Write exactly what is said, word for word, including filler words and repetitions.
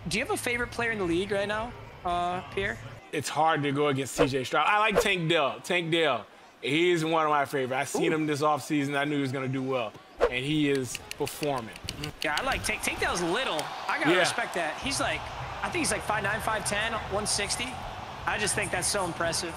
do you have a favorite player in the league right now, uh, Pierre? It's hard to go against C J Stroud. I like Tank Dell. Tank Dell. He's one of my favorites. I seen Ooh. him this offseason. I knew he was going to do well, and he is performing. Yeah, I like Tank. Tank Dell's little. I got to yeah. respect that. He's like, I think he's like five nine, five ten, one sixty. I just think that's so impressive.